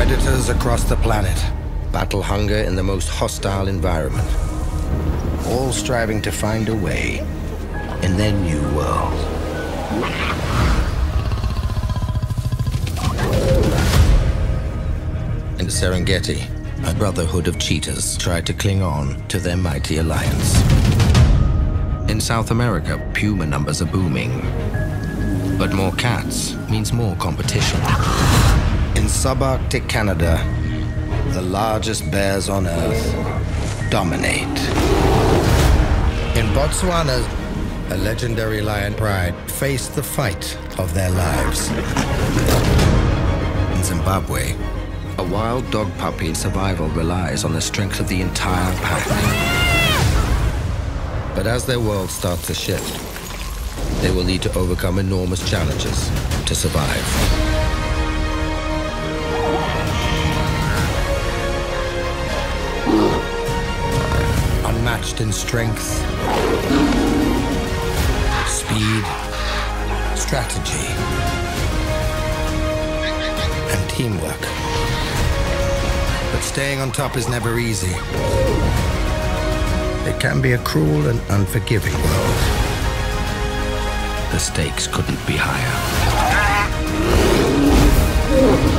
predators across the planet battle hunger in the most hostile environment, all striving to find a way in their new world. In the Serengeti, a brotherhood of cheetahs tried to cling on to their mighty alliance. In South America, puma numbers are booming. But more cats means more competition. In subarctic Canada, the largest bears on Earth dominate. In Botswana, a legendary lion pride faced the fight of their lives. In Zimbabwe, a wild dog puppy's survival relies on the strength of the entire pack. But as their world starts to shift, they will need to overcome enormous challenges to survive. Unmatched in strength, speed, strategy, and teamwork. But staying on top is never easy. It can be a cruel and unforgiving world. The stakes couldn't be higher.